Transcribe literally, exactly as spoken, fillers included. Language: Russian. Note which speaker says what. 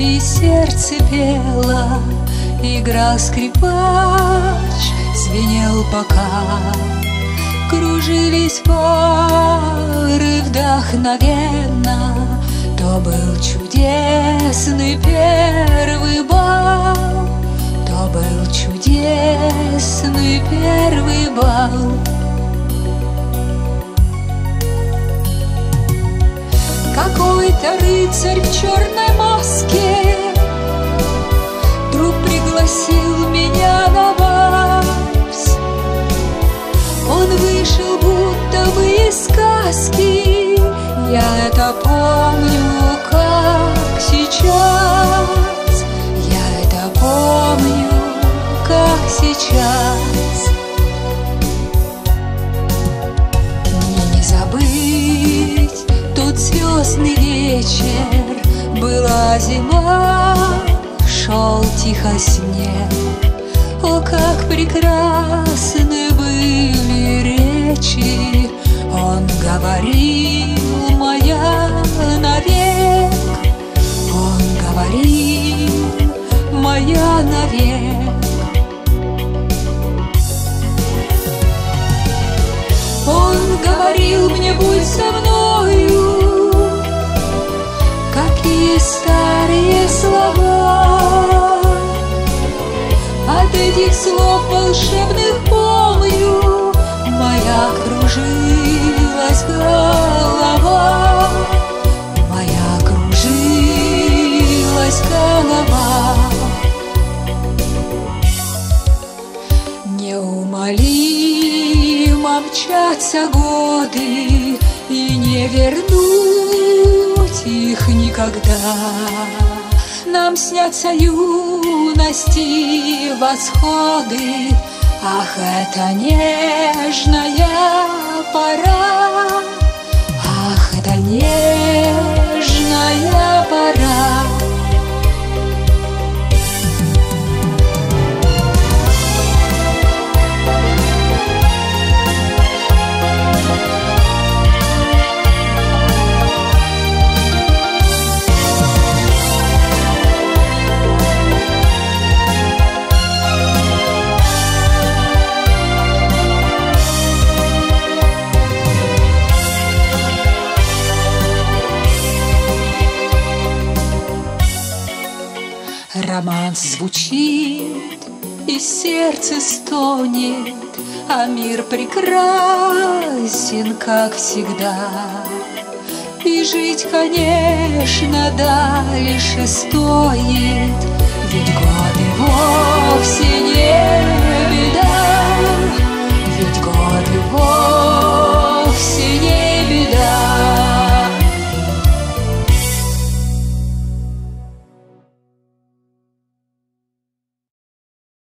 Speaker 1: и сердце пело. Играл скрипач, звенел бокал, кружились пары вдохновенно. То был чудесный первый бал, то был чудесный первый бал. Какой-то рыцарь в черной маске вдруг пригласил меня на вальс. Он вышел будто бы из сказки, я это помню как сейчас, я это помню как сейчас. Мне не забыть тот звездный вечер, была зима, шел тихо снег. О, как прекрасны были речи, он говорил моя навек, он говорил моя навек. Он говорил мне: будь со мною. Какие старые слова, от этих слов волшебных помню, моя кружилась голова, моя кружилась голова. Неумолимо мчатся годы, и не вернуть их никогда. Нам снятся юности восходы, ах, это нежная пора, ах, это нежная пора. Романс звучит, и сердце стонет, а мир прекрасен, как всегда. И жить, конечно, дальше стоит, ведь годы вовсе не беда, ведь годы вовсе не